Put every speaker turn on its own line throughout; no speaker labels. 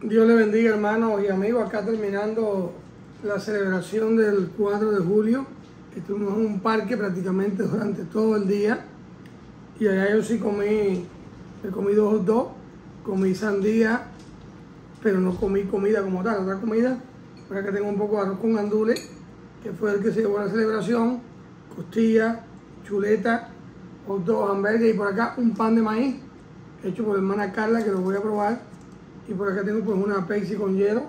Dios le bendiga, hermanos y amigos. Acá terminando la celebración del 4 de julio. Estuvimos en un parque prácticamente durante todo el día. Y allá yo sí me comí 2 hot dogs, comí sandía, pero no comí comida como tal. Otra comida, por acá tengo un poco de arroz con gandules, que fue el que se llevó a la celebración, costilla, chuleta, hot dog, hamburguesa, y por acá un pan de maíz hecho por la hermana Carla, que lo voy a probar. Y por acá tengo pues una Pepsi con hielo.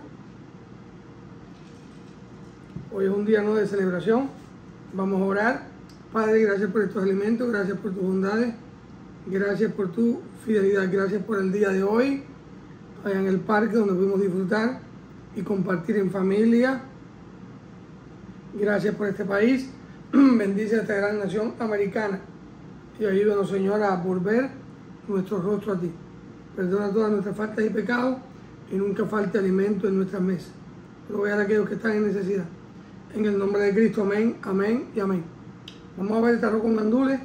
Hoy es un día no de celebración. Vamos a orar. Padre, gracias por estos alimentos, gracias por tus bondades, gracias por tu fidelidad, gracias por el día de hoy, allá en el parque donde pudimos disfrutar y compartir en familia. Gracias por este país. Bendice a esta gran nación americana y ayúdanos, Señor, a volver nuestro rostro a ti. Perdona todas nuestras faltas y pecados y nunca falte alimento en nuestras mesas. Provee a aquellos que están en necesidad. En el nombre de Cristo, amén, amén y amén. Vamos a ver este arroz con gandules.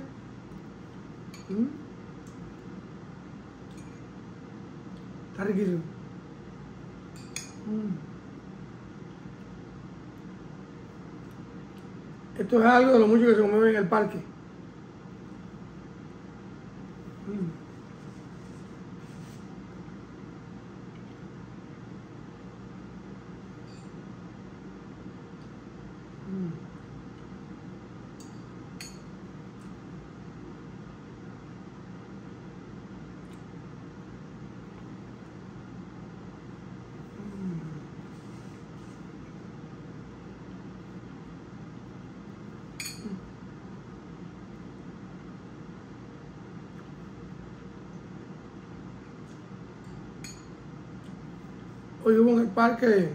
Está riquísimo. Esto es algo de lo mucho que se come en el parque. Hoy hubo en el parque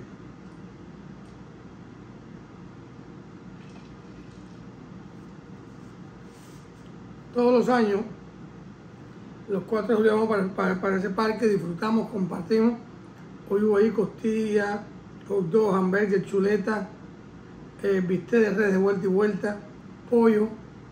todos los años, los 4 de julio vamos para ese parque, disfrutamos, compartimos. Hoy hubo ahí costilla, hot dog, hamburgues, chuleta, bistec de res de vuelta y vuelta, pollo.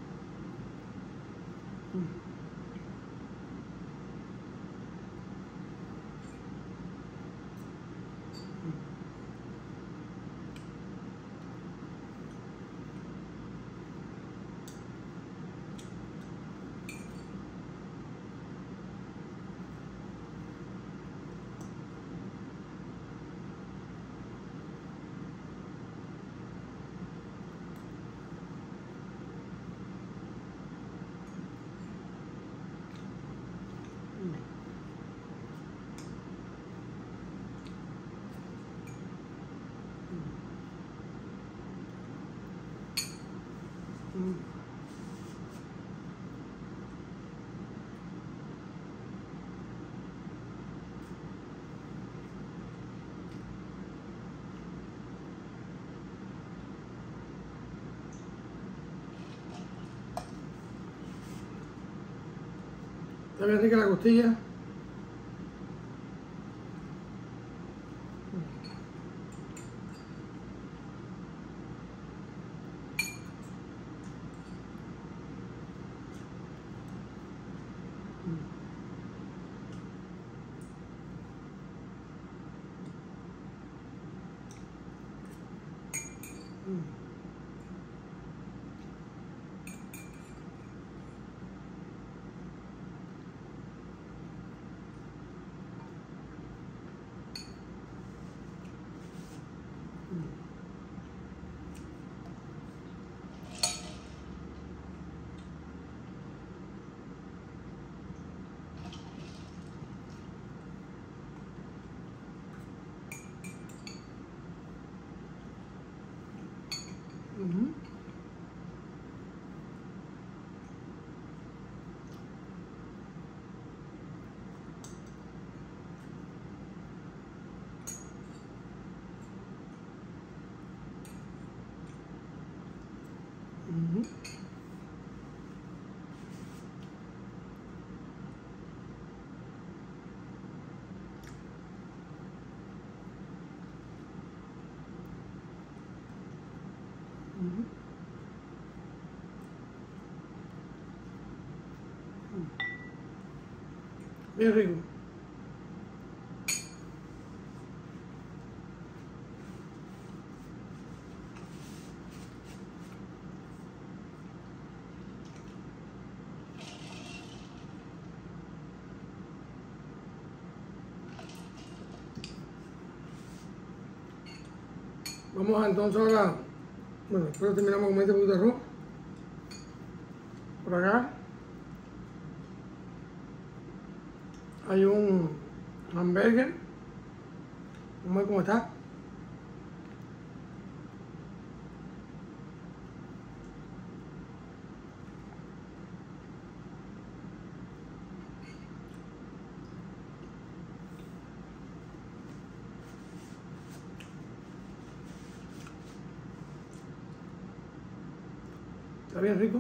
Está bien rica la costilla. Bien rico. Vamos a entonces ahora, bueno, después terminamos con este poquito de arroz. Por acá hay un hamburger. Vamos a ver cómo está. Está bien rico.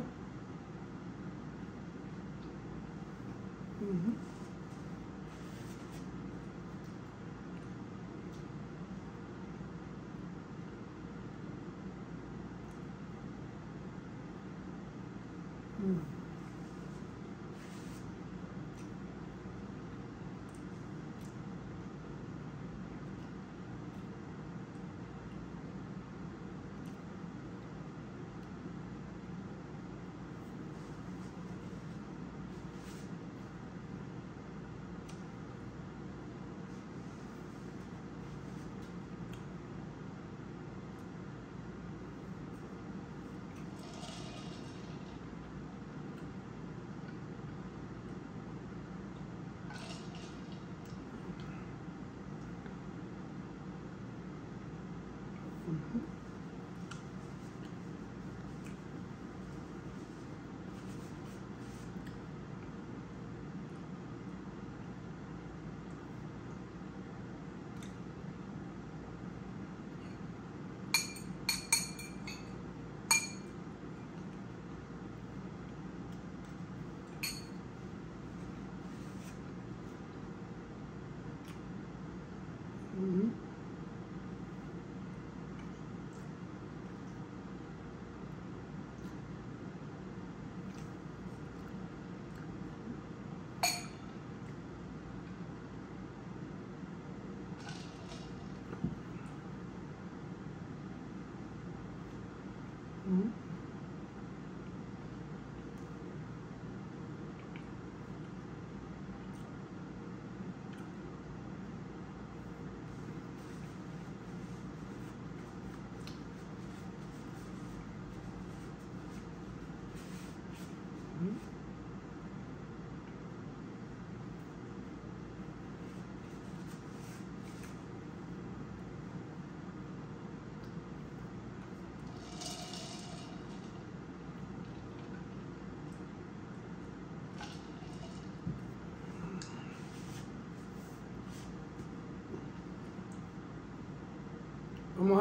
Vamos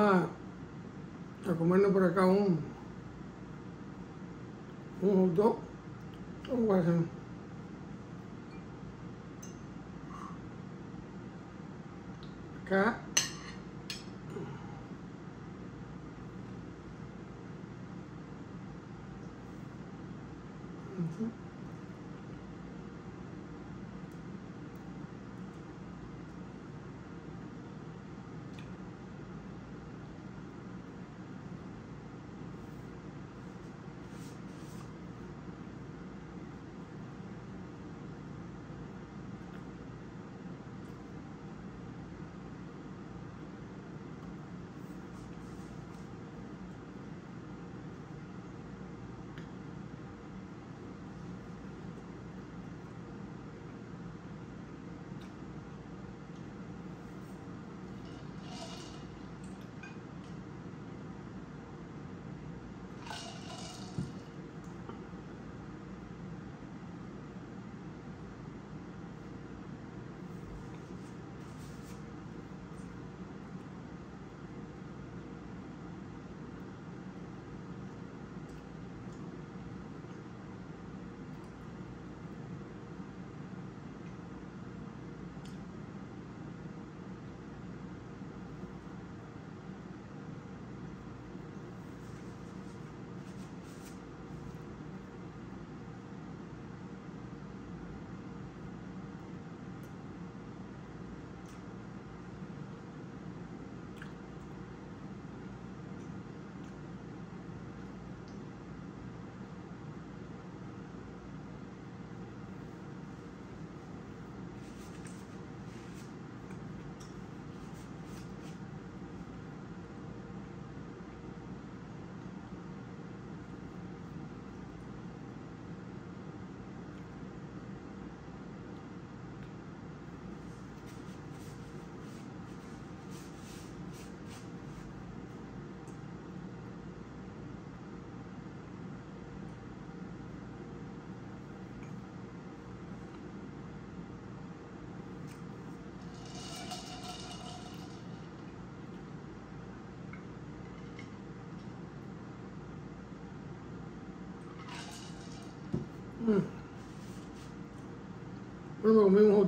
a comernos por acá un hot dog. Vamos a hacer acá.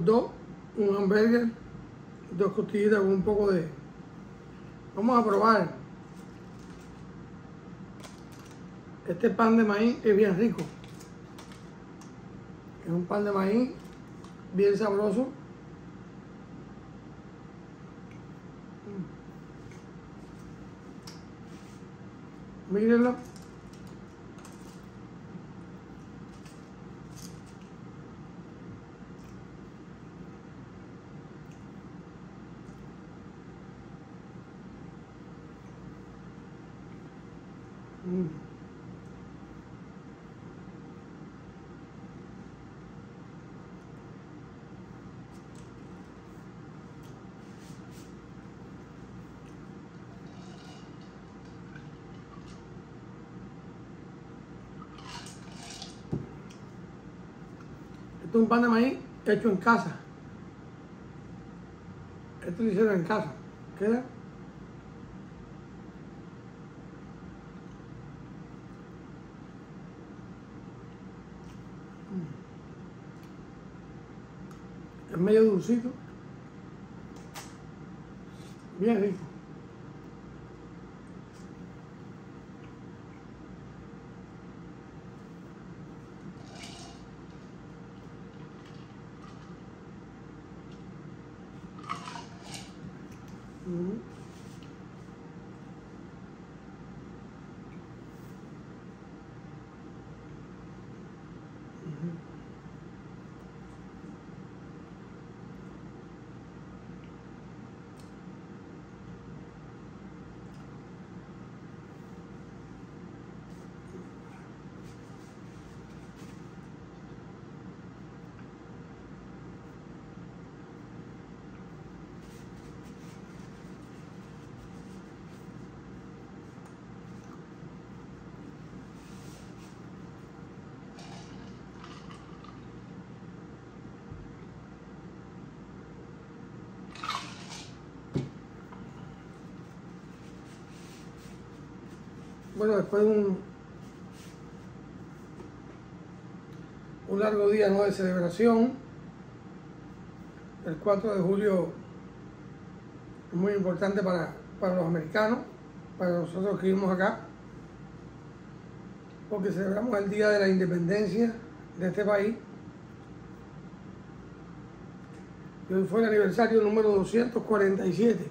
hot dog, un hamburger, 2 costillitas con un poco de... Vamos a probar. Este pan de maíz es bien rico. Es un pan de maíz bien sabroso. Mírenlo. Esto es un pan de maíz hecho en casa. Esto lo hicieron en casa. ¿Queda? Es medio dulcito. Bien rico. Bueno, después de un largo día, ¿no?, de celebración, el 4 de julio es muy importante para los americanos, para nosotros que vivimos acá, porque celebramos el día de la independencia de este país. Y hoy fue el aniversario número 247.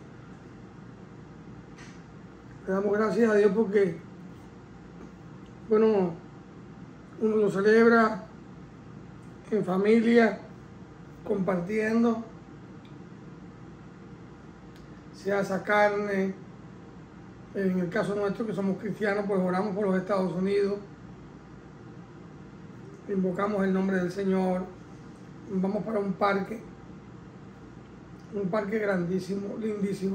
Le damos gracias a Dios porque, bueno, uno lo celebra en familia, compartiendo, se asa carne. En el caso nuestro, que somos cristianos, pues oramos por los Estados Unidos, invocamos el nombre del Señor, vamos para un parque grandísimo, lindísimo.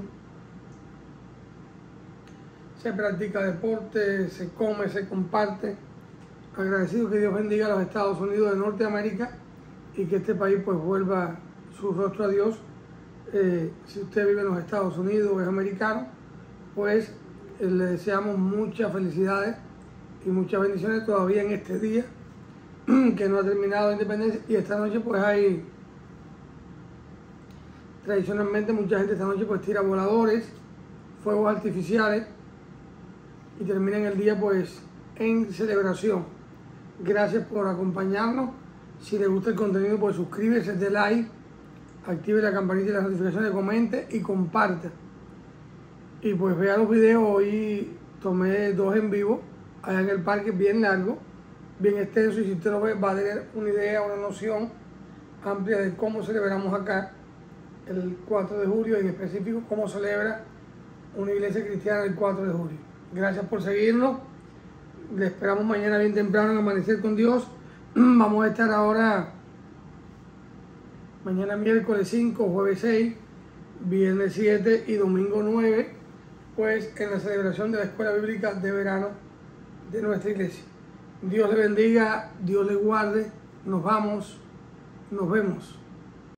Se practica deporte, se come, se comparte. Agradecido que Dios bendiga a los Estados Unidos de Norteamérica y que este país pues vuelva su rostro a Dios. Si usted vive en los Estados Unidos o es americano, pues le deseamos muchas felicidades y muchas bendiciones todavía en este día que no ha terminado la independencia. Y esta noche pues hay, tradicionalmente mucha gente esta noche pues tira voladores, fuegos artificiales y terminan el día pues en celebración. Gracias por acompañarnos. Si les gusta el contenido, pues suscríbase, dé like, active la campanita y las notificaciones, comente y comparte. Y pues vea los videos. Hoy tomé 2 en vivo allá en el parque, bien largo, bien extenso, y si usted lo ve va a tener una idea, una noción amplia de cómo celebramos acá el 4 de julio, en específico cómo celebra una iglesia cristiana el 4 de julio. Gracias por seguirnos. Le esperamos mañana bien temprano en Amanecer con Dios. Vamos a estar ahora mañana miércoles 5, jueves 6, viernes 7 y domingo 9, pues en la celebración de la Escuela Bíblica de Verano de nuestra iglesia. Dios le bendiga, Dios le guarde. Nos vamos, nos vemos.